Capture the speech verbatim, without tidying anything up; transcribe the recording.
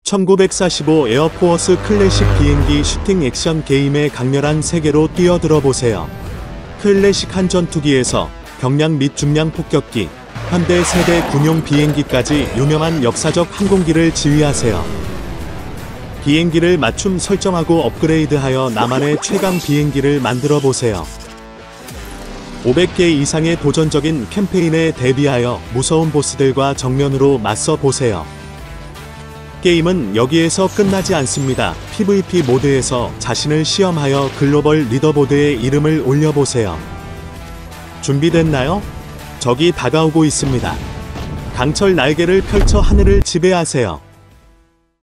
천구백사십오 에어포어스 클래식 비행기 슈팅 액션 게임의 강렬한 세계로 뛰어들어 보세요. 클래식한 전투기에서 경량 및 중량 폭격기, 현대 세대 군용 비행기까지 유명한 역사적 항공기를 지휘하세요. 비행기를 맞춤 설정하고 업그레이드하여 나만의 최강 비행기를 만들어 보세요. 오백 개 이상의 도전적인 캠페인에 대비하여 무서운 보스들과 정면으로 맞서 보세요. 게임은 여기에서 끝나지 않습니다. 피브이피 모드에서 자신을 시험하여 글로벌 리더보드에 이름을 올려보세요. 준비됐나요? 적이 다가오고 있습니다. 강철 날개를 펼쳐 하늘을 지배하세요.